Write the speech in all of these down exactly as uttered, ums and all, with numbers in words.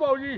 बाबू जी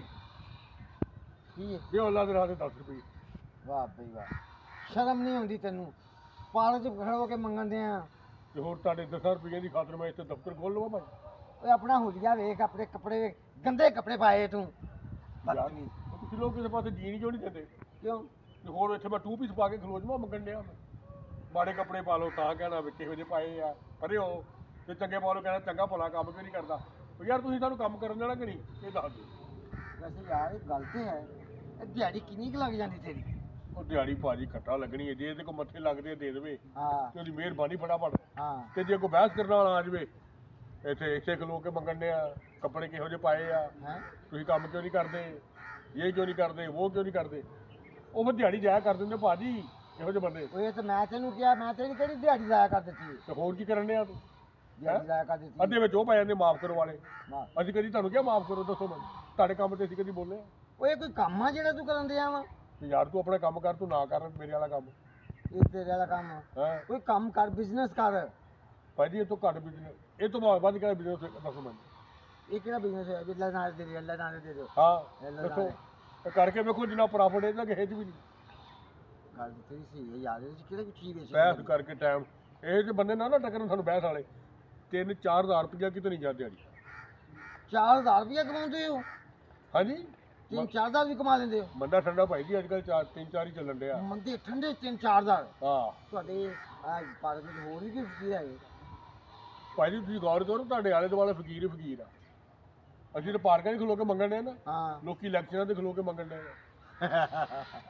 ਕੀ ये ओला दे रात दस रुपये ਵਾਹ ਬਈ ਵਾਹ ਸ਼ਰਮ ਨਹੀਂ ਆਉਂਦੀ ਤੈਨੂੰ ਪਾਲਕ ਚ ਖੜੇ ਹੋ ਕੇ ਮੰਗਣ ਦੇ ਆ ਤੇ ਹੋਰ ਤੁਹਾਡੇ ਦਸ ਰੁਪਏ ਦੀ ਖਾਤਰ ਮੈਂ ਇੱਥੇ ਦਫ਼ਤਰ ਖੋਲ ਲਵਾਂ ਭਾਈ ਓਏ ਆਪਣਾ ਹੁਲੀਆ ਵੇਖ ਆਪਣੇ ਕੱਪੜੇ ਵੇਖ ਗੰਦੇ ਕੱਪੜੇ ਪਾਏ ਤੂੰ ਯਾਰ ਤੁਸੀਂ ਲੋਕ ਕਿਸੇ ਪਾਸੇ ਜੀਣ ਕਿਉਂ ਨਹੀਂ ਦਿੰਦੇ ਕਿਉਂ ਤੇ ਹੋਰ ਇੱਥੇ ਮੈਂ ਟੂ ਪੀਸ ਪਾ ਕੇ ਖਲੋ ਜਾਵਾਂ ਮੰਗਣ ਡਿਆ ਮੈਂ ਮਾੜੇ ਕੱਪੜੇ ਪਾ ਲਓ ਤਾਂ ਕਹਿਣਾ ਵੀ ਕਿਹੋ ਜਿਹੇ ਪਾਏ ਆ ਪਰੇ ਹੋ ਤੇ ਚੰਗੇ ਪਾ ਲਓ ਕਹਿਣਾ ਚੰਗਾ ਭਲਾ ਕੰਮ ਕਿਉਂ ਨਹੀਂ ਕਰਦਾ ਉਹ ਯਾਰ ਤੁਸੀਂ ਸਾਨੂੰ ਕੰਮ ਕਰਨ ਦੇਣਾ ਕਿ ਨਹੀਂ ਇਹ ਦੱਸ ਦਿਓ ਵੈਸੇ ਯਾਰ ਇਹ ਗੱਲ ਤੇ ਹੈ ਇਹ ਦਿਹਾੜੀ ਕਿੰਨੀ ਕੁ ਲੱਗ ਜਾਂਦੀ ਤੇਰੀ ਉਹ ਦਿਹਾੜੀ ਭਾਜੀ ਘੱਟਾ ਲੱਗਣੀ ਹੈ ਜੇ ਇਹਦੇ ਕੋਲ ਮੱਥੇ ਲੱਗਦੇ ਦੇ ਦੇਵੇ ਹਾਂ ਤੇ ਉਹਦੀ ਮਿਹਰਬਾਨੀ ਫਟਾਫਟ ਹਾਂ ਤੇ ਜੇ ਕੋਈ ਬਹਿਸ ਕਰਨ ਵਾਲਾ ਆ ਜਾਵੇ ਇੱਥੇ ਇੱਥੇ ਖਲੋ ਕੇ ਮੰਗਣ ਡਿਆ ਕੱਪੜੇ ਕਿਹੋ ਜਿਹੇ ਪਾਏ ਆ ਹੈ ਤੁਸੀਂ ਕੰਮ ਕਿਉਂ ਨਹੀਂ ਕਰਦੇ ਇਹ ਕਿਉਂ ਨਹੀਂ ਕਰਦੇ ਉਹ ਕਿਉਂ ਨਹੀਂ ਕਰਦੇ ਉਹ ਫਿਰ ਦਿਹਾੜੀ ਜਾਇਆ ਕਰ ਦਿੰਦੇ ਭਾਜੀ ਇਹੋ ਜਿਹੇ ਬੰਦੇ ਓਏ ਤੇ ਮੈਂ ਤੈਨੂੰ ਕਿਹਾ ਮੈਂ ਤੇਰੀ ਕਿਹੜੀ ਦਿਹਾੜੀ ਜ਼ਾਇਆ ਕਰ ਦਿੱਤੀ ਤੇ ਹੋਰ ਕੀ ਕਰਨ ਡਿਆ ਤੂੰ ਦਿਹਾੜੀ ਜ਼ਾਇਆ ਕਰ ਦਿੱਤੀ ਅੱਧੇ ਵਿੱਚ ਉਹ ਪੈ ਜਾਂਦੇ ਮਾਫ ਕਰੋ ਵਾਲੇ ਵਾਹ। ਅਸੀਂ ਕਦੀ ਤੁਹਾਨੂੰ ਕਿਹਾ ਮਾਫ ਕਰੋ ਦੱਸੋ ਮੈਨੂੰ ਤੁਹਾਡੇ ਕੰਮ ਤੇ ਅਸੀਂ ਕਦੀ ਬੋਲੇ ਆ? ਓਏ ਕੋਈ ਕੰਮ ਆ ਜਿਹੜਾ ਤੂੰ ਕਰਨ ਦਿਆ ਵਾ ਤੇ ਯਾਰ ਤੂੰ ਆਪਣਾ ਕੰਮ ਕਰ ਤੂੰ ਨਾ ਕਰ ਮੇਰੇ ਵਾਲਾ ਕੰਮ ਇਹ ਤੇਰੇ ਵਾਲਾ ਕੰਮ ਆ ਹੈ ਕੋਈ ਕੰਮ ਕਰ ਬਿਜ਼ਨਸ ਕਰ ਭਾਜੀ ਇਹ ਤੋਂ ਘੱਟ ਬਿਜਨਸ ਇਹ ਤੋਂ ਬਾਅਦ ਵੱਧ ਕਿਹੜਾ ਬਿਜਨਸ ਦੱਸੋ ਮੈਨੂੰ ਇਹ ਕਿਹੜਾ ਬਿਜ਼ਨਸ ਹੈ ਬਿੱਲਾ ਨਾਲ ਦੇ ਦੇ ਅੱਲਾ ਨਾਲ ਦੇ ਦਿਓ ਹਾਂ ਅੱਲਾ ਦੱਸੋ ਨਾਲ ਇਹ ਕਰਕੇ ਵੇਖੋ ਜਿੰਨਾ ਪ੍ਰੋਫਿਟ ਇਹਦਾ ਕਿਸੇ 'ਚ ਵੀ ਨਹੀਂ ਗੱਲ ਤੇਰੀ ਸਹੀ ਹੈ ਯਾਰ ਇਹਦੇ ਚ ਕਿਹੜਾ ਕੋਈ ਚੀਜ਼ ਵੇਚ ਬਹਿਸ ਕਰਕੇ ਟਾਈਮ ਇਹ ਜਿਹੇ ਬੰਦੇ ਨਾਲ ਨਾ ਟੱਕਰਨ ਸਾਨੂੰ ਬਹਿਸ ਵਾਲੇ ਤਿੰਨ ਚਾਰ ਹਜ਼ਾਰ ਰੁਪਇਆ ਕਿਤੇ ਨਹੀਂ ਜਾਂਦੇ ਦਿਹਾੜੀ ਚਾਰ ਹਜ਼ਾਰ ਰੁਪਇਆ ਕਮਾਉਂਦੇ ਹੋ ਹਾਂਜੀ ਤਿੰਨ ਚਾਰ ਹਜ਼ਾਰ ਵੀ ਕਮਾ ਲੈਂਦੇ ਹੋ ਮੰਦਾ ਠੰਡਾ ਭਾਈ ਜੀ ਅੱਜ ਕੱਲ੍ਹ ਚਾਰ ਤਿੰਨ ਚਾਰ ਹੀ ਚੱਲਣ ਡਿਆ ਮੰਦੇ ਠੰਡੇ ਤਿੰਨ ਚਾਰ ਹਜ਼ਾਰ ਹਾਂ ਤੁਹਾਡੇ ਆ ਪਾਰਕ ਵਿੱਚ ਹੋਰ ਵੀ ਕੋਈ ਫਕੀਰ ਹੈਗੇ ਭਾਈ ਜੀ ਤੁਸੀਂ ਗੌਰ ਕਰੋ ਤੁਹਾਡੇ ਆਲੇ ਦੁਆਲੇ ਫਕੀਰ ਹੀ ਫਕੀਰ ਆ ਅਸੀਂ ਤਾਂ ਪਾਰਕਾਂ 'ਚ ਖਲੋ ਕੇ ਮੰਗਣ ਡਏ ਨਾ ਹਾਂ ਲੋਕੀ ਲੈਕਚਰਾਂ 'ਤੇ ਖਲੋ ਕੇ ਮੰਗਣ ਡਏ ਆ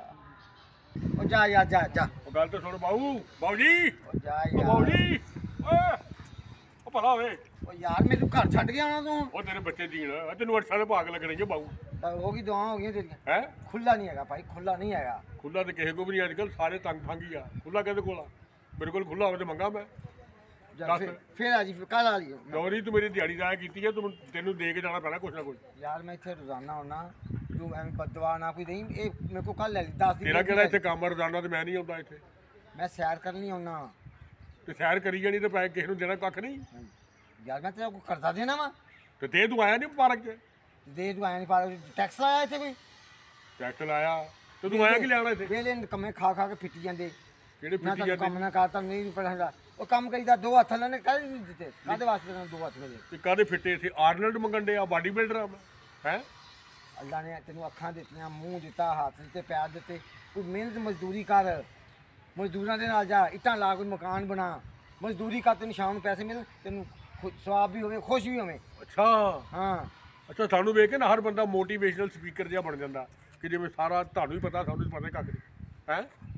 ਉਹ ਜਾ ਯਾਰ ਜਾ ਜਾ ਉਹ ਗੱਲ ਤਾਂ ਸੁਣ ਬਾਊ ਬਾਊ ਜੀ ਉਹ ਜਾ ਉਹ ਬਾਊ ਯਾਰ ਜੀ ਓਏ ਉਹ ਭਲਾ ਹੋਵੇ ਉਹ ਯਾਰ ਮੈਨੂੰ ਘਰ ਛੱਡ ਗਿਆ ਨਾ ਤੂੰ ਉਹ ਤੇਰੇ ਬੱਚੇ ਜੀਣ ਆ ਤੈਨੂੰ ਅੱਠ ਸਾਲ ਭਾਗ ਲੱਗਣਗੇ ਬਾਊ ਤਾਂ ਹੋ ਗਈ ਦੁਆ ਹੋ ਗਈਆਂ ਤੇਰੀਆਂ ਹੈ ਖੁੱਲਾ ਨਹੀਂ ਹੈਗਾ ਭਾਈ ਖੁੱਲਾ ਨਹੀਂ ਹੈਗਾ ਖੁੱਲਾ ਤੇ ਕਿਸੇ ਕੋ ਵੀ ਨਹੀਂ ਅੱਜ ਕੱਲ੍ਹ ਸਾਰੇ ਤੰਗ ਫੰਗ ਹੀ ਆ ਖੁੱਲਾ ਕਿਹਦੇ ਕੋਲ ਆ ਮੇਰੇ ਕੋਲ ਖੁੱਲਾ ਹੋਵੇ ਤੇ ਮੰਗਾ ਮੈਂ ਜਾ ਦੱਸ। ਫਿਰ ਫਿਰ ਆ ਜੀ ਫਿਰ ਕੱਲ ਆ ਲਿਓ ਚੌਰੀ ਤੂੰ ਮੇਰੀ ਦਿਹਾੜੀ ਜ਼ਾਇਆ ਕੀਤੀ ਹੈ ਤੂੰ ਤੈਨੂੰ ਦੇ ਕੇ ਜਾਣਾ ਪੈਣਾ ਕੁਛ ਨਾ ਕੁਛ ਯਾਰ ਮੈਂ ਇੱਥੇ ਰੋਜ਼ਾਨਾ ਆਉਣਾ ਤੂੰ ਐਵੇਂ ਬਦਵਾ ਨਾ ਕੋਈ ਨਹੀਂ ਇਹ ਮੇਰੇ ਕੋਲ ਕੱਲ ਲੈ ਲਈ ਦਸ ਦਿਨ ਤੇਰਾ ਕਿਹੜਾ ਇੱਥੇ ਕੰਮ ਰੋਜ਼ਾਨਾ ਤੇ ਮੈਂ ਨਹੀਂ ਆਉਂਦਾ ਇੱਥੇ ਮੈਂ ਸੈਰ ਕਰਨ ਨਹੀਂ ਆਉਣਾ ਤੇ ਸੈਰ ਕਰੀ ਜਾਣੀ ਤੇ ਪੈ ਕਿਸੇ ਨੂੰ ਦੇਣਾ ਕੱਖ ਨਹੀਂ ਯਾਰ ਮੈਂ ਤੇਰਾ ਕੋਈ ਕਰਜ਼ਾ ਦੇਣਾ ਵਾ ਤੇ ਤੇ ਤੂੰ ਆਇਆ ਨਹੀਂ ਪਾਰਕ 'ਚ ਦੇ ਤੂੰ ਆਇਆ ਨਹੀਂ ਪਾ ਟੈਕਸ ਲਾਇਆ ਇੱਥੇ ਕੋਈ ਟੈਕਸ ਲਾਇਆ ਤੇ ਤੂੰ ਆਇਆ ਕੀ ਲੈਣਾ ਇੱਥੇ ਵੇਲੇ ਕੰਮੇ ਖਾ ਖਾ ਕੇ ਫਿੱਟੀ ਜਾਂਦੇ ਕਿਹੜੇ ਨਾ ਫਿੱਟੀ ਤਾਂ ਜਾਂਦੇ ਕੰਮ ਨਾ ਕਰਤਾ ਨਹੀਂ ਪੜਾਂਗਾ ਉਹ ਕੰਮ ਕਰੀਦਾ ਦੋ ਹੱਥ ਲੈਣੇ ਕਾਹਦੇ ਨਹੀਂ ਦਿੱਤੇ ਕਾਹਦੇ ਵਾਸਤੇ ਤੈਨੂੰ ਦੋ ਹੱਥ ਮਿਲੇ ਤੇ ਕਾਹਦੇ ਫਿੱਟੇ ਇੱਥੇ ਆਰਨਲਡ ਮੰਗਣ ਦੇ ਆ ਬਾਡੀ ਬਿਲਡਰ ਆ ਮੈਂ ਹੈ ਅੱਲਾ ਨੇ ਤੈਨੂੰ ਅੱਖਾਂ ਦਿੱਤੀਆਂ ਮੂੰਹ ਦਿੱਤਾ ਹੱਥ ਦਿੱਤੇ ਪੈਰ ਦਿੱਤੇ ਕੋਈ ਮਿਹਨਤ ਮਜ਼ਦੂਰੀ ਕਰ ਮਜ਼ਦੂਰਾਂ ਦੇ ਨਾਲ ਜਾ ਇੱਟਾਂ ਲਾ ਕੋਈ ਮਕਾਨ ਬਣਾ ਮਜ਼ਦੂਰੀ ਕਰ ਤੈਨੂੰ ਸ਼ਾਮ ਨੂੰ ਪੈਸੇ ਮਿਲਣ ਤੈਨੂੰ ਖੁ- ਸਵਾਬ ਵੀ ਹੋਵੇ ਖੁਸ਼ ਵੀ ਹੋਵੇ ਅੱਛਾ ਹਾਂ ਅੱਛਾ ਸਾਨੂੰ ਵੇਖ ਕੇ ਨਾ ਹਰ ਬੰਦਾ ਮੋਟੀਵੇਸ਼ਨਲ ਸਪੀਕਰ ਜਿਹਾ ਬਣ ਜਾਂਦਾ ਕਿ ਜਿਵੇਂ ਸਾਰਾ ਤੁਹਾਨੂੰ ਹੀ ਪਤਾ ਸਾਨੂੰ ਹੀ ਪਤਾ ਕੱਖ ਨਹੀਂ ਹੈ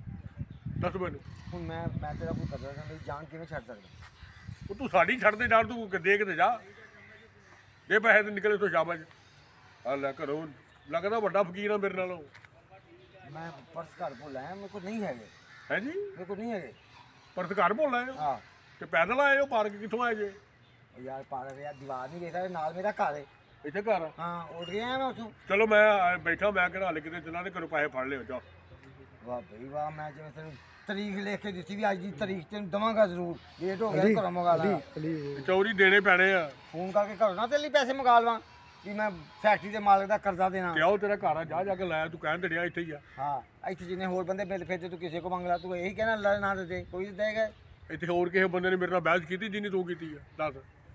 ਦੱਸ ਮੈਨੂੰ ਹੁਣ ਮੈਂ ਮੈਂ ਤੇਰਾ ਕੋਈ ਕਦਰ ਨਾ ਮੇਰੀ ਜਾਨ ਕਿਵੇਂ ਛੱਡ ਸਕਦਾ ਉਹ ਤੂੰ ਸਾਡੀ ਛੱਡ ਦੇ ਜਾਣ ਤੂੰ ਦੇ ਕੇ ਜਾ ਇਹ ਪੈਸੇ ਤੇ ਨਿਕਲੇ ਤੋਂ ਸ਼ਾਬਾਸ਼ ਆ ਲੈ ਘਰੋਂ ਲੱਗਦਾ ਵੱਡਾ ਫਕੀਰ ਆ ਮੇਰੇ ਨਾਲੋਂ ਮੈਂ ਪਰਸ ਘਰ ਕੋਲ ਆਇਆ ਮੇਰੇ ਕੋਲ ਨਹੀਂ ਹੈਗੇ ਹੈ ਜੀ ਮੇਰੇ ਕੋਲ ਨਹੀਂ ਹੈਗੇ ਪਰ ਘਰ ਭੁੱਲ ਆਏ ਹੋ ਹਾਂ ਤੇ ਪੈਦਲ ਆਏ ਹੋ ਪਾਰਕ ਕਿੱਥੋਂ ਆਏ ਜੇ ਉਹ ਯਾਰ ਪਾਗਲ ਯਾਰ ਦੀਵਾਰ ਨਹੀਂ ਵੇਖਦਾ ਨਾਲ ਮੇਰਾ ਘਰ ਹੈ ਇੱਥੇ ਘਰ ਹਾਂ ਉੱਡ ਗਿਆ ਮੈਂ ਉੱਥੋਂ ਚਲੋ ਮੈਂ ਆ ਬੈਠਾ ਮੈਂ ਕਿਹੜਾ ਹਲੇ ਕਿਤੇ ਚਲਾ ਤੇ ਘਰੋਂ ਪੈਸੇ ਫੜ ਲਿਓ ਜਾ ਵਾਹ ਬਈ ਵਾਹ ਮੈਂ ਜਿਵੇਂ ਤੈਨੂੰ ਤਰੀਕ ਲਿਖ ਕੇ ਦਿੱਤੀ ਵੀ ਅੱਜ ਦੀ ਤਰੀਕ ਤੈਨੂੰ ਦਵਾਂਗਾ ਜ਼ਰੂਰ ਲੇਟ ਹੋ ਗਿਆ ਘਰੋਂ ਮੰਗਾ ਲਾ ਚੌਰੀ ਦੇਣੇ ਪੈਣੇ ਆ ਫੋਨ ਕਰਕੇ ਘਰੋਂ ਨਾ ਤੇਰੇ ਲਈ ਪੈਸੇ ਮੰਗਾ ਲਵਾਂ ਵੀ ਮੈਂ ਫੈਕਟਰੀ ਦੇ ਮਾਲਕ ਦਾ ਕਰਜ਼ਾ ਦੇਣਾ ਤੇ ਆਓ ਤੇਰਾ ਘਰ ਆ ਜਾ ਜਾ ਕੇ ਲਾਇਆ ਤੂੰ ਕਹਿਣ ਤੇ ਡਿਆ ਇੱਥੇ ਹੀ ਆ ਹਾਂ ਇੱਥੇ ਜਿੰਨੇ ਹੋਰ ਬੰਦੇ ਮਿਲ ਫਿਰ ਤੇ ਤੂੰ ਕਿਸੇ ਕੋ ਮੰਗ ਲਾ ਤੂੰ ਇਹੀ ਕਹਿਣਾ ਅੱਲਾ ਨਾ ਦੇ ਦੇ ਕੋਈ ਦੇਗਾ ਇੱਥੇ ਹੋਰ ਕਿਸੇ ਬੰਦੇ ਨੇ ਮੇਰੇ ਨਾਲ ਬਹਿਸ ਕੀਤੀ ਜਿੰਨੀ ਤੂੰ ਕੀਤੀ ਆ ਦੱਸ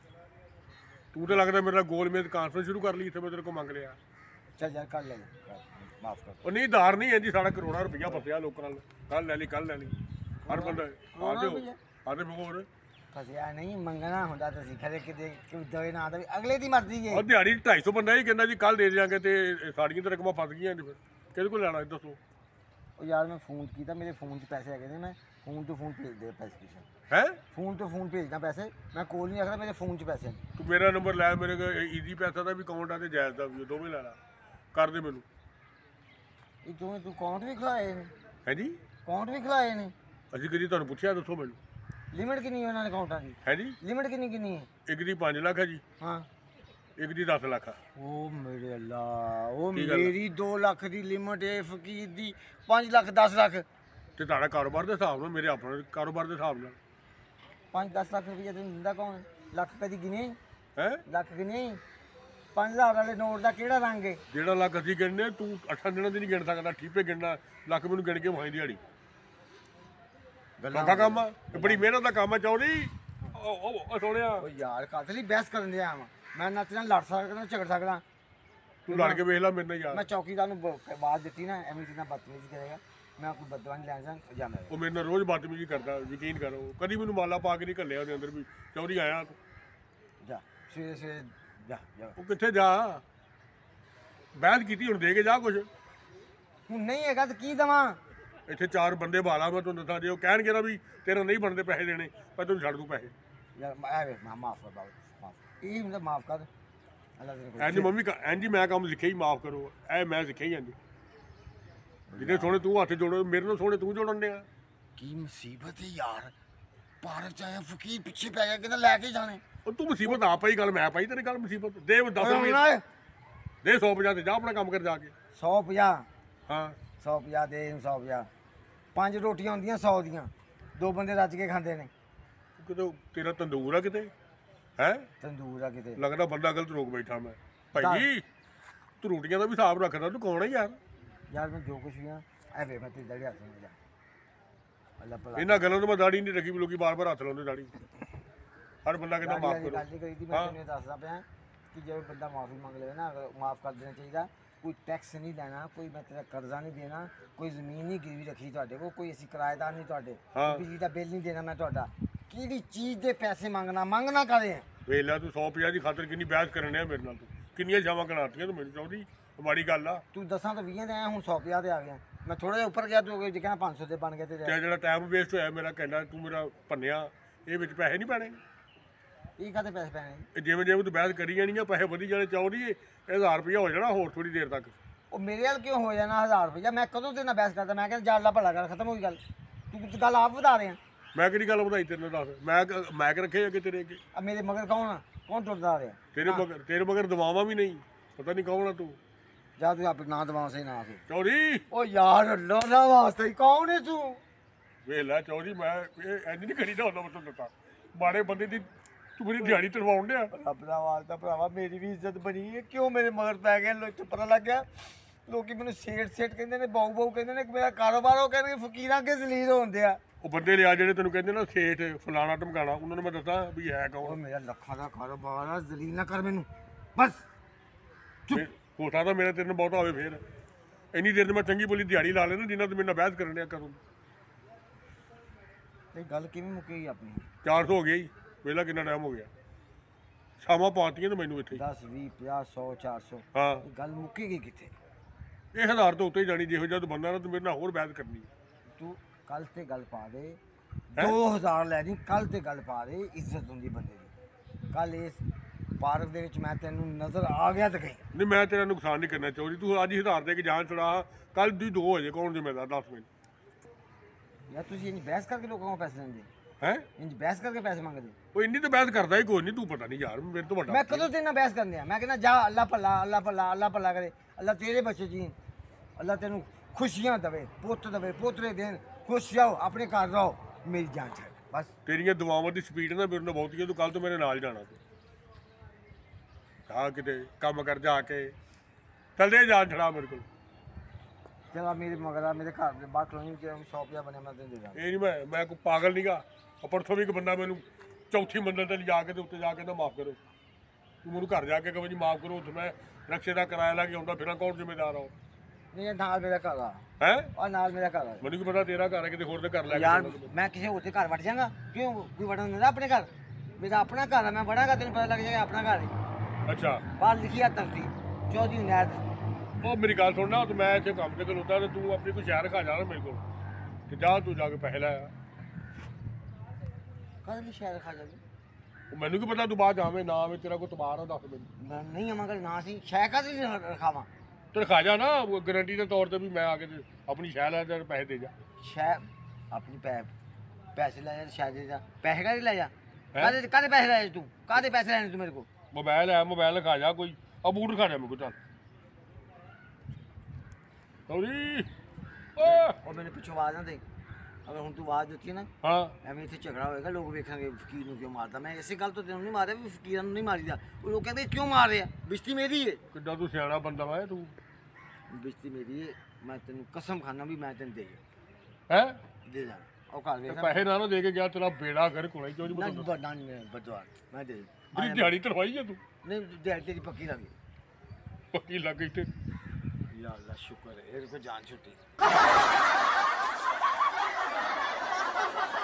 ਤੂੰ ਤਾਂ ਲੱਗਦਾ ਮੇਰੇ ਨਾਲ ਗੋਲਮੇਜ਼ ਕਾਨਫਰੰਸ ਸ਼ੁਰੂ ਕਰ ਲਈ ਇੱਥੇ ਮੈਂ ਤੇਰੇ ਕੋਲ ਮੰਗ ਲਿਆ ਚੱਲ ਯਾਰ ਕਰ ਲੈ ਮਾਫ ਕਰ ਉਹ ਨਹੀਂ ਧਾਰ ਨਹੀਂ ਹੈ ਜੀ ਸਾਡਾ ਕਰੋੜਾਂ ਰੁਪਈਆ ਫਸਿਆ ਲੋਕਾਂ ਨਾਲ ਕੱਲ ਲੈ ਲਈ ਕੱਲ ਲੈ ਲਈ ਹਰ ਬੰਦਾ ਆ ਦਿਓ ਆ ਦੇ ਹੋਰ ਫਸਿਆ ਨਹੀਂ ਮੰਗਣਾ ਹੁੰਦਾ ਤੁਸੀਂ ਖਰੇ ਕਿਤੇ ਕੋਈ ਦਵੇ ਨਾ ਦੇਵੇ ਅਗਲੇ ਦੀ ਮਰਜ਼ੀ ਹੈ ਉਹ ਦਿਹਾੜੀ ਢਾਈ ਸੌ ਬੰਦਾ ਹੀ ਕਹਿੰਦਾ ਜੀ ਕੱਲ ਦੇ ਦਿਆਂਗੇ ਤੇ ਸਾੜੀਆਂ ਤੇ ਰਕਮਾਂ ਫਸ ਗਈਆਂ ਨੇ ਫਿਰ ਕਿਹਦੇ ਕੋਲ ਲੈਣਾ ਦੱਸੋ ਉਹ ਯਾਰ ਮੈਂ ਫੋਨ ਕੀਤਾ ਮੇਰੇ ਫੋਨ 'ਚ ਪੈਸੇ ਹੈਗੇ ਨੇ ਮੈਂ ਫੋਨ ਤੋਂ ਫੋਨ ਭੇਜ ਦੇ ਪੈਸੇ ਪਿੱਛੇ ਹੈ ਫੋਨ ਤੋਂ ਫੋਨ ਭੇਜਦਾ ਪੈਸੇ ਮੈਂ ਕੋਲ ਨਹੀਂ ਰੱਖਦਾ ਮੇਰੇ ਫੋਨ 'ਚ ਪੈਸੇ ਨੇ ਤੂੰ ਮੇਰਾ ਨੰਬਰ ਲੈ ਮੇਰੇ ਕੋਲ ਈਜ਼ੀ ਪੈਸਾ ਦਾ ਵੀ ਅਕਾਊਂਟ ਆ ਤੇ ਜਾਇਜ਼ ਦਾ ਵੀ ਦੋਵੇਂ ਲੈ ਲਾ ਕਰ ਦੇ ਮੈਨੂੰ ਇਹ ਦੋਵੇਂ ਤੂੰ ਅਕਾਊਂਟ ਵੀ ਖਲਾਏ ਨੇ ਹੈ ਜੀ ਅਕਾਊਂਟ ਵੀ ਖਲਾਏ ਨੇ ਅਸੀਂ ਕਦੀ ਤੁਹਾਨੂੰ ਪੁੱਛਿਆ ਦੱਸੋ ਮੈਨੂੰ ਲਿਮਿਟ ਕਿੰਨੀ ਉਹਨਾਂ ਦੇ ਅਕਾਊਂਟਾਂ ਦੀ ਹੈ ਜੀ ਲਿਮਿਟ ਕਿੰਨੀ ਕਿੰਨੀ ਹੈ ਇੱਕ ਦੀ ਪੰਜ ਲੱਖ ਹੈ ਜੀ ਹਾਂ ਇੱਕ ਦੀ ਦਸ ਲੱਖ ਆ ਉਹ ਮੇਰੇ ਅੱਲਾ ਉਹ ਕੀ ਗੱਲ ਆ? ਮੇਰੀ ਦੋ ਲੱਖ ਦੀ ਲਿਮਿਟ ਹੈ ਫਕੀਰ ਦੀ ਪੰਜ ਲੱਖ ਦਸ ਲੱਖ ਤੇ ਤੁਹਾਡਾ ਕਾਰੋਬਾਰ ਦੇ ਹਿਸਾਬ ਨਾਲ ਮੇਰੇ ਆਪਣੇ ਕਾਰੋਬਾਰ ਦੇ ਹਿਸਾਬ ਨਾਲ ਪੰਜ ਦਸ ਲੱਖ ਰੁਪਈਆ ਤੈਨੂੰ ਦਿੰਦਾ ਕੌਣ ਲੱਖ ਕਦੀ ਗਿਣੇ ਹੈ ਲੱਖ ਗਿਣੇ ਪੰਜ ਹਜ਼ਾਰ ਵਾਲੇ ਨੋਟ ਦਾ ਕਿਹੜਾ ਰੰਗ ਹੈ? ਜਿਹੜਾ ਲੱਖ ਅਸੀਂ ਗਿਣਨੇ ਤੂੰ ਅੱਠਾਂ ਦਿਨਾਂ ਦੀ ਨਹੀਂ ਗਿਣ ਸਕਦਾ, ਠੀਪੇ ਗਿਣਨਾ ਲੱਖ ਮੈਨੂੰ ਗਿਣ ਕੇ ਵਾਈ ਦਿਹਾੜੀ ਗੱਲਾਂ ਸੌਖਾ ਕੰਮ ਆ, ਇਹ ਬੜੀ ਮਿਹਨਤ ਦਾ ਕੰਮ ਆ ਚੌਧਰੀ। ਉਹ ਉਹ ਸੋਹਣਿਆ ਉਹ ਯਾਰ ਕਾਹਦੇ ਲਈ ਬਹਿਸ ਕਰਨ ਦਿਆ ਵਾਂ? ਮੈਂ ਨਾ ਤੇਰੇ ਨਾਲ ਲੜ ਸਕਦਾ ਝਗੜ ਸਕਦਾ। ਤੂੰ ਲੜ ਕੇ ਵੇਖ ਲੈ ਮੇਰੇ ਨਾਲ ਯਾਰ। ਮੈਂ ਚੌਕੀਦਾਰ ਨੂੰ ਬ- ਆਵਾਜ਼ ਦਿੱਤੀ ਨਾ ਐਵੇਂ ਜਿੰਨਾ ਬਦਤਮੀਜ਼ੀ ਕਰੇਗਾ ਮੈਂ ਕੋਈ ਬਦਦੁਆ ਨਹੀਂ ਲੈਣ ਜਾਂ ਜਾਂ ਮੈਂ ਉਹ ਮੇਰੇ ਨਾਲ ਰੋਜ਼ ਬਦਤਮੀਜ਼ੀ ਕਰਦਾ, ਯਕੀਨ ਕਰੋ। ਕਦੀ ਮੈਨੂੰ ਮਾਲਾ ਪਾ ਕੇ ਨਹੀਂ ਘੱਲਿਆ ਉਹਦੇ ਅੰਦਰ ਵੀ ਚੌਧਰੀ ਆਇਆ ਤੂੰ। ਜਾ ਸਵੇਰੇ ਸਵੇਰੇ ਜਾ ਜਾ। ਉਹ ਕਿੱਥੇ ਜਾ, ਬਹਿਸ ਕੀਤੀ ਹੁਣ ਦੇ ਕੇ ਜਾ ਕੁਛ। ਹੁਣ ਨਹੀਂ ਹੈਗਾ ਤਾਂ ਕੀ ਦੇਵਾਂ? ਇੱਥੇ ਚਾਰ ਬੰਦੇ ਭਾਲਾ ਮੈਂ ਤੁਹਾਨੂੰ ਦੱਸਾਂ, ਜੇ ਉਹ ਕਹਿਣਗੇ ਨਾ ਵੀ ਤੇਰਾ ਨਹੀਂ ਬਣਦੇ ਪੈਸੇ ਦੇਣੇ, ਪਰ ਤੈਨੂੰ ਛੱਡ ਦੂੰ ਪੈਸੇ। ਯਾਰ ਐ ਵੇ ਮਾਫ ਕਰ ਬਾਬੂ ਮਾਫ ਇਹ ਹੁੰਦਾ ਮਾਫ ਕਰ ਅੱਲਾ ਤੇਰੇ ਕੋਲ ਇੰਝ ਮੰਮੀ ਇੰਝ ਮੈਂ ਕੰਮ ਸਿੱਖਿਆ ਹੀ, ਮਾਫ ਕਰੋ ਇਹ ਮੈਂ ਸਿੱਖਿਆ ਹੀ ਇੰਝ। ਜਿਹਨੇ ਸੋਹਣੇ ਤੂੰ ਹੱਥ ਜੋੜੋ, ਮੇਰੇ ਨਾਲ ਸੋਹਣੇ ਤੂੰ ਜੋੜਨ ਡਿਆ। ਕੀ ਮੁਸੀਬਤ ਹੈ ਯਾਰ, ਭਾਰਤ ਚ ਆਇਆ ਫਕੀਰ ਪਿੱਛੇ ਪੈ ਗਿਆ ਕਹਿੰਦਾ ਲੈ ਕੇ ਜਾਣੇ। ਉਹ ਤੂੰ ਮੁਸੀਬਤ ਆ ਪਾਈ, ਗੱਲ ਮੈਂ ਪਾਈ ਤੇਰੀ ਗੱਲ ਮੁਸੀਬਤ। ਦੇ ਦਸ ਰੁਪਏ ਦੇ, ਸੌ ਪੰਜਾਹ ਤੇ ਜਾ ਆਪਣਾ ਕੰਮ ਕਰ ਜਾ ਕੇ। ਸੌ ਪੰਜਾਹ ਹਾਂ ਸੌ ਪੰਜਾਹ ਦੇ ਇਹਨੂੰ ਸੌ ਪੰਜਾਹ। ਪੰਜ ਰੋਟੀਆਂ ਹੁੰਦੀਆਂ ਸੌ ਦੀਆਂ, ਦੋ ਬੰਦੇ ਰੱਜ ਕੇ ਖਾਂਦੇ ਨੇ। ਕਿਤੇ ਤੇਰਾ ਤੰਦੂਰ ਆ ਕਿਤੇ ਹੈ? ਤੰਦੂਰ ਆ ਕਿਤੇ। ਲੱਗਦਾ ਬੰਦਾ ਗਲਤ ਰੋਕ ਬੈਠਾ ਮੈਂ। ਭਾਈ ਤੂੰ ਰੋਟੀਆਂ ਦਾ ਵੀ ਹਿਸਾਬ ਰੱਖਦਾ, ਤੂੰ ਕੌਣ ਹੈ ਯਾਰ? ਯਾਰ ਮੈਂ ਜੋ ਕੁਛ ਵੀ ਆ ਐ ਵੇ ਮੈਂ ਤੇ ਦਾੜੀ ਹੱਥ ਨਾਲ ਜਾ ਅੱਲਾ ਭਲਾ। ਇਹਨਾਂ ਗੱਲਾਂ ਤੋਂ ਮੈਂ ਦਾੜੀ ਨਹੀਂ ਰੱਖੀ ਵੀ ਲੋਕੀ ਬਾਰ ਬਾਰ ਹੱਥ ਲਾਉਂਦੇ ਦਾੜੀ। ਹਰ ਬੰਦਾ ਕਹਿੰਦਾ ਮਾਫ ਕਰੋ। ਗੱਲ ਨਹੀਂ ਕਰੀਦੀ, ਮੈਂ ਤੈਨੂੰ ਇਹ ਦੱਸਦਾ ਪਿਆ ਕਿ ਜੇ ਬੰਦਾ ਮਾਫੀ ਮੰਗ ਲਵੇ ਨਾ ਮਾਫ ਕਰ ਦੇਣਾ ਚਾਹੀਦਾ। ਕੋਈ ਟੈਕਸ ਨਹੀਂ ਲੈਣਾ, ਕੋਈ ਮੈਂ ਤੇਰਾ ਕਰਜ਼ਾ ਨਹੀਂ ਦੇਣਾ, ਕੋਈ ਜ਼ਮੀਨ ਨਹੀਂ ਗਿਰਵੀ ਰੱਖੀ ਤੁਹਾਡੇ ਕੋਲ, ਕੋਈ ਅਸੀਂ ਕਿਰਾਏਦਾਰ ਨਹੀਂ ਤੁਹਾਡੇ, ਬਿਜਲੀ ਦਾ ਬਿੱਲ ਨਹੀਂ ਦੇਣਾ ਮੈਂ ਤੁਹਾਡਾ। ਕਿਹੜੀ ਚੀਜ਼ ਦੇ ਪੈਸੇ ਮੰਗਣਾ ਮੰਗਣਾ ਕਰੇ? ਵੇਖ ਲੈ ਤੂੰ ਸੌ ਪੰਜਾਹ ਦੀ ਖਾਤਰ ਕਿੰਨੀ ਬਹਿਸ ਕਰਨ ਡਿਆ ਮੇਰੇ ਨਾਲ। ਤੂੰ ਕਿੰਨੀਆਂ ਛਾਵਾਂ ਕਢਾਤੀਆਂ ਤੂੰ ਮੈਨੂੰ ਚਾਹੁੰਦੀ, ਮਾੜੀ ਗੱਲ ਆ। ਤੂੰ ਦਸਾਂ ਤੋਂ ਵੀਹਾਂ ਦੇ ਆਇਆ, ਹੁਣ ਸੌ ਪੰਜਾਹ ਤੇ ਆ ਗਿਆ। ਮੈਂ ਥੋੜਾ ਜਿਹਾ ਉੱਪਰ ਗਿਆ, ਤੂੰ ਜੇ ਕਹਿੰਦਾ ਪੰਜ ਸੌ ਦੇ ਬਣ ਗਏ ਤੇ ਤੇ ਜਿਹੜਾ ਟਾਈਮ ਵੇਸਟ ਹੋਇਆ ਮੇਰਾ, ਕਹਿੰਦਾ ਤੂੰ ਮੇਰਾ ਭੰਨਿਆ, ਇਹ ਵਿੱਚ ਪੈਸੇ ਨਹੀਂ ਪੈਣੇ। ਇਹ ਕਾਹਦੇ ਪੈਸੇ ਪੈਣੇ? ਇਹ ਜਿਵੇਂ ਜਿਵੇਂ ਤੂੰ ਬਹਿਸ ਕਰੀ ਜਾਣੀ ਆ, ਪੈਸੇ ਵਧੀ ਜਾਣੇ ਚਾਹੁੰਦੀ ਏ। ਇਹ ਹਜ਼ਾਰ ਰੁਪਇਆ ਹੋ ਜਾਣਾ ਹੋਰ ਥੋੜੀ ਦੇਰ ਤੱਕ। ਉਹ ਮੇਰੇ ਵੱਲ ਕਿਉਂ ਹੋ ਜਾਣਾ ਹਜ਼ਾਰ ਰੁਪਈਆ? ਮੈਂ ਕਦੋਂ ਤੇ ਨਾਲ ਬਹਿਸ ਕਰਦਾ? ਮੈਂ ਕਹਿੰਦਾ ਜਾਲ ਦਾ ਭਲਾ ਕਰ, ਖਤਮ ਹੋ ਗਈ ਗੱਲ। ਤੂੰ ਗੱਲ ਆਪ ਵਧਾ ਰਿਹਾ। ਮੈਂ ਕਿਹੜੀ ਗੱਲ ਵਧਾਈ ਤੇਰੇ ਨਾਲ ਦੱਸ? ਮੈਂ ਕ- ਮੈਂ ਕਿ ਰੱਖੇ ਅੱਗੇ ਤੇਰੇ ਅੱਗੇ? ਆ ਮੇਰੇ ਮਗਰ ਕੌਣ ਆ? ਕੌਣ ਟੁੱਟਦਾ ਰਿਹਾ? ਤੇਰੇ ਮਗਰ ਤੇਰੇ ਮਗਰ ਦਵਾਵਾਂ ਵੀ ਨਹੀਂ, ਪਤਾ ਨਹੀਂ ਕੌਣ ਆ ਤੂੰ। ਜਾ ਤੂੰ ਆਪਣਾ ਨਾਂ ਦਵਾਉਂ ਸਹੀ ਨਾਂ ਸੀ। ਚੌਧਰੀ ਉਹ ਯਾਰ ਅੱਲਾ ਦਾ ਵਾਸਤੇ ਹੀ ਕੌਣ ਹੈ ਤੂੰ? ਵੇਖ ਲੈ ਚੌਧਰੀ, ਮੈਂ ਇਹ ਇੰਝ ਨਹੀਂ ਕਰੀਦਾ ਹੁੰਦਾ। ਮੈਂ ਤੁਹਾਨੂੰ ਦੱਸਾਂ, ਮਾੜੇ ਬੰਦੇ ਦੀ ਤੂੰ ਮੇਰੀ ਦਿਹਾੜੀ ਤਰਵਾਉਣ ਡਿਆ। ਰੱਬ ਦਾ ਵਾਸਤਾ ਭਰਾਵਾ, ਮੇਰੀ ਵੀ ਇੱਜ਼ਤ ਬਣੀ ਹੈ। ਕਿਉਂ ਮੇਰੇ ਮਗਰ ਪੈ ਗਏ ਲੋਕ? ਪਤਾ ਲੱਗ ਗਿਆ ਲੋਕੀ ਮੈਨੂੰ ਸੇਠ ਸੇਠ ਕਹਿੰਦੇ ਨੇ, ਬਾਊ ਬਾਊ ਕਹਿੰਦੇ ਨੇ। ਮੇਰਾ ਕਾਰੋਬਾਰ ਉਹ ਕਹਿੰਦੇ ਫਕੀਰਾਂ ਅੱਗੇ ਜ਼ਲੀਲ ਹੁੰਦੇ ਆ। ਉਹ ਬੰਦੇ ਲਿਆ ਜਿਹੜੇ ਤੈਨੂੰ ਕਹਿੰਦੇ ਨਾ ਸੇਠ ਫਲਾਣਾ ਧਮਕਾਣਾ, ਉਹਨਾਂ ਨੂੰ ਮੈਂ ਦੱਸਾਂ ਵੀ ਹੈ ਉਹ ਕੌਣ। ਮੇਰਾ ਲੱਖਾਂ ਦਾ ਕਾਰੋਬਾਰ ਆ, ਜ਼ਲੀਲ ਨਾ ਕਰ ਮੈਨੂੰ ਬਸ। ਫਿਰ ਹੋ ਸਕਦਾ ਮੇਰਾ ਤੇਰੇ ਨਾਲ ਬਹੁਤਾ ਹੋਵੇ। ਫੇਰ ਇੰਨੀ ਦੇਰ ਤੇ ਮੈਂ ਚੰਗੀ ਬੋਲੀ ਦਿਹਾੜੀ ਲਾ ਲੈਣਾ ਜਿੰਨਾ ਤੂੰ ਮੇਰੇ ਨਾਲ ਬਹਿਸ ਕਰਨ ਡਿਆ ਕਰੂੰ। ਇਹ ਗੱਲ ਕਿਵੇਂ ਮੁੱਕੀ ਆਪਣੀ? ਚਾਰ ਸੌ ਹੋ ਗਿਆ ਜੀ, ਵੇਲਾ ਕਿੰਨਾ ਟਾਈਮ ਹੋ ਗਿਆ। ਸ਼ਾਮਾਂ ਪਾਤੀਆਂ ਤੇ ਮੈਨੂੰ ਇੱਥੇ। ਦਸ ਵੀਹ ਪੰਜਾਹ ਸੌ ਚਾਰ ਸੌ ਹਾਂ ਇਹ ਗੱਲ ਮੁੱਕੀ ਗਈ ਕਿੱਥੇ? ਇਹ ਹਜ਼ਾਰ ਤੋਂ ਉੱਤੇ ਹੀ ਜਾਣੀ। ਜਿਹੋ ਜਿਹਾ ਤੂੰ ਬੰਦਾ ਨਾ, ਤੂੰ ਮੇਰੇ ਨਾਲ ਹੋਰ ਬਹਿਸ ਕਰਨੀ। ਤੂੰ ਕੱਲ ਤੇ ਗੱਲ ਪਾ ਦੇ, ਦੋ ਹਜ਼ਾਰ ਲੈ ਦੀ ਕੱਲ ਤੇ ਗੱਲ ਪਾ ਦੇ। ਇੱਜ਼ਤ ਹੁੰਦੀ ਬੰਦੇ ਦੀ। ਕੱਲ ਇਸ ਪਾਰਕ ਦੇ ਵਿੱਚ ਮੈਂ ਤੈਨੂੰ ਨਜ਼ਰ ਆ ਗਿਆ ਤੇ ਗਈ। ਨਹੀਂ ਮੈਂ ਤੇਰਾ ਨੁਕਸਾਨ ਨਹੀਂ ਕਰਨਾ ਚਾਹੁੰਦੀ। ਤੂੰ ਅੱਜ ਹੀ ਹਜ਼ਾਰ ਦੇ ਕੇ ਜਾਨ ਛੁੜਾ, ਕੱਲ ਦੀ ਦੋ ਹੋ ਜੇ, ਕੌਣ ਜ਼ਿੰਮੇਦਾਰ ਦੱਸ ਮੈਨੂੰ। ਯਾਰ ਤੁਸੀਂ ਇੰਨੀ ਬਹਿਸ ਕਰਕੇ ਲੋਕਾਂ ਕੋਲ ਪੈਸੇ ਲੈਂਦੇ? ਹੈ ਇੰਜ ਬਹਿਸ ਕਰਕੇ ਪੈਸੇ ਮੰਗਦੇ? ਉਹ ਇੰਨੀ ਤਾਂ ਬਹਿਸ ਕਰਦਾ ਹੀ ਕੋਈ ਨਹੀਂ। ਤੂੰ ਪਤਾ ਨਹੀਂ ਯਾਰ, ਮੇਰੇ ਤੋਂ ਵੱਡਾ। ਮੈਂ ਕਦੋਂ ਤੇਰੇ ਨਾਲ ਬਹਿਸ ਕਰਨੀ ਆ? ਮੈਂ ਕਹਿੰਦਾ ਜਾ ਅੱਲਾ ਭੱਲਾ ਅੱਲਾ ਭੱਲਾ ਅੱਲਾ ਭੱਲਾ ਕਰੇ। ਅੱਲਾ ਤੇਰੇ ਬੱਚੇ ਜੀ, ਅੱਲਾ ਤੈਨੂੰ ਖੁਸ਼ੀਆਂ ਦੇਵੇ, ਪੁੱਤ ਦੇਵੇ, ਪੋਤਰੇ ਦੇਣ, ਖੁਸ਼ ਜਾਓ, ਆਪਣੇ ਘਰ ਰਹੋ, ਮੇਰੀ ਜਾਨ ਛੱਡ ਬਸ। ਤੇਰੀਆਂ ਦੁਆਵਾਂ ਦੀ ਸਪੀਡ ਨਾ ਮੇਰੇ ਨਾਲ ਬਹੁਤੀ ਹੈ। ਤੂੰ ਕੱਲ ਤੋਂ ਮੇਰੇ ਨਾਲ ਜਾਣਾ। ਤੂੰ ਆ ਕਿਤੇ ਕੰਮ ਕਰ ਜਾ ਕੇ ਚੱਲਦੇ ਜਾਨ ਛੜਾ ਮੇਰੇ ਕੋਲ। ਚਲਾ ਮੇਰੇ ਮਗਰ ਆ, ਮੇਰੇ ਘਰ ਦੇ ਬਾਹਰ ਕਲੋਨੀ ਚ ਸੌ ਰੁਪਇਆ ਬਣਿਆ, ਮੈਂ ਤੈਨੂੰ ਦੇ ਦਾਂਗਾ। ਇਹ ਨਹੀਂ ਮੈਂ ਮੈਂ ਕੋਈ ਪਾਗਲ ਨਹੀਂਗਾ। ਪਰਸੋਂ ਵੀ ਇੱਕ ਬੰਦਾ ਮੈਨੂੰ ਚੌਥੀ ਮੰਜ਼ਿਲ ਤੇ ਲਿਜਾ ਕੇ ਤੇ ਉੱਤੇ ਜਾ ਕੇ ਨਾ ਮਾਫ ਕਰੋ। ਤੂੰ ਮੈਨੂੰ ਘਰ ਜਾ ਕੇ ਕਹੋ ਜੀ ਮਾਫ ਕਰੋ, ਉੱਥੇ ਮੈਂ ਰਕਸ਼ੇ ਦਾ ਕਿਰਾਇਆ ਲਾ ਕੇ ਆਉਂਦਾ ਫਿਰਾਂ, ਕੌਣ ਜ਼ਿੰਮੇਦਾਰ ਆ? ਨਹੀਂ ਇਹ ਨਾਲ ਮੇਰਾ ਘਰ ਆ। ਹੈ ਆ ਨਾਲ ਮੇਰਾ ਘਰ ਆ ਮੈਨੂੰ ਕੀ ਪਤਾ ਤੇਰਾ ਘਰ ਹੈ, ਕਿਤੇ ਹੋਰ ਦੇ ਘਰ ਲੈ ਕੇ ਯਾਰ। ਜਾਣਾ। ਮੈਂ ਕਿਸੇ ਹੋਰ ਦੇ ਘਰ ਵੜ ਜਾਵਾਂਗਾ? ਕਿਉਂ? ਕੋਈ ਵੜਨ ਦਿੰਦਾ ਆਪਣੇ ਘਰ? ਮੇਰਾ ਆਪਣਾ ਘਰ ਆ, ਮੈਂ ਵੜਾਂਗਾ ਤੈਨੂੰ ਪਤਾ ਲੱਗ ਜਾਏਗਾ ਆਪਣਾ ਘਰ ਹੈ। ਅੱਛਾ ਬਾਹਰ ਲਿਖਿਆ ਤਰਤੀ ਚੌਧਰੀ ਨੈਦ। ਉਹ ਮੇਰੀ ਗੱਲ ਸੁਣਨਾ, ਤੇ ਮੈਂ ਇੱਥੇ ਕੰਮ ਤੇ ਖਲੋਤਾ ਤੇ ਤੂੰ ਆਪਣੀ ਕੋਈ ਸ਼ਹਿਰ ਖਾ ਜਾਣਾ ਮੇਰੇ ਕੋਲ, ਤੇ ਜਾ ਤੂੰ ਜਾ ਕੇ ਪੈਸੇ ਲੈ ਆ। ਕਦੇ ਵੀ ਸ਼ਹਿਰ ਖਾ ਜਾਵੇ? ਉਹ ਮੈਨੂੰ ਕੀ ਪਤਾ ਤੂੰ ਬਾਅਦ ਜਾਵੇਂ ਨਾ ਆਵੇਂ, ਤੇਰਾ ਕੋਈ ਤਬਾਰ ਆ ਦੱਸ ਮੈਨੂੰ। ਮੈਂ ਨਹੀਂ ਆਵਾਂਗਾ ਨਾ ਸੀ ਸ਼ਹਿਰ ਕਦੇ ਰਖਾਵਾਂ। ਤੇ ਖਾ ਜਾ ਨਾ ਗਰੰਟੀ ਦੇ ਤੌਰ ਤੇ ਵੀ ਮੈਂ ਆ ਕੇ ਤੇ ਆਪਣੀ ਸ਼ਹਿਰ ਲੈ ਤੇ ਪੈਸੇ ਦੇ ਜਾ। ਸ਼ਹਿਰ ਆਪਣੀ ਪੈ ਪੈਸੇ ਲੈ ਜਾ, ਸ਼ਾਇਦ ਦੇ ਜਾ। ਪੈਸੇ ਕਾਹਦੇ ਲੈ ਜਾ? ਕਾਹਦੇ ਕਾਹਦੇ ਪੈਸੇ ਲੈ ਜਾ ਤੂੰ? ਕਾਹਦੇ ਪੈਸੇ ਲੈਣੇ ਤੂੰ ਮੇਰੇ ਕੋਲ? ਮੋਬਾਈਲ ਹੈ, ਮੋਬਾਈਲ ਖਾ ਜਾ ਕੋਈ, ਆ ਬੂਟ ਖਾ ਜਾ ਮੇਰੇ ਕੋਲ। ਚੱਲ ਸੌਰੀ ਉਹ ਮੈਨੂੰ ਪਿੱਛੋਂ ਆਵਾਜ਼ ਨਾ ਦੇ। ਅਗਰ ਹੁਣ ਤੂੰ ਆਵਾਜ਼ ਦਿੱਤੀ ਨਾ ਹਾਂ ਐਵੇਂ ਇੱਥੇ ਝਗੜਾ ਹੋਏਗਾ, ਲੋਕ ਵੇਖਣਗੇ ਫਕੀਰ ਨੂੰ ਕਿਉਂ ਮਾਰਦਾ। ਮੈਂ ਇਸੇ ਗੱਲ ਤੋਂ ਤੈਨੂੰ ਨਹੀਂ ਮਾਰਿਆ ਵੀ ਫਕੀਰਾਂ ਨੂੰ ਨਹੀਂ ਮਾਰੀਦਾ। ਉਹ ਲੋਕ ਕਹਿੰਦੇ ਕਿਉਂ ਮਾਰ ਰਿਹਾ, ਬਿਸ਼ਤੀ ਮੇਰੀ ਹੈ। ਕਿੱਡਾ ਤੂੰ ਸਿਆਣਾ ਬੰਦਾ ਵਾ ਤੂੰ। ਬਿਸ਼ਤੀ ਮੇਰੀ ਹੈ, ਮੈਂ ਤੈਨੂੰ ਕਸਮ ਖਾਨਾ ਵੀ ਮੈਂ ਤੈਨੂੰ ਦੇ ਹੈ ਦੇ ਜਾਣਾ। ਉਹ ਘਰ ਵੇਖ ਪੈਸੇ ਨਾ ਨਾ ਦੇ ਕੇ ਗਿਆ ਤੇਰਾ ਬੇੜਾ ਕਰ ਕੋਲੇ ਕਿਉਂ ਨਾ ਨਹੀਂ ਬੜਾ ਬਦਵਾ ਮੈਂ ਦੇ ਬੜੀ ਦਿਹਾੜੀ ਤਰਵਾਈ ਹੈ ਤੂੰ। ਨਹੀਂ ਦਿਹਾੜੀ ਤੇਰੀ ਪੱਕੀ ਲੱਗੀ। ਪੱਕੀ ਲੱਗ ਗਈ ਤੇ ਯਾ ਅੱਲਾ ਸ਼ੁਕਰ ਹੈ, ਇਹ ਕੋ ਜਾਨ ਛੁੱਟੀ।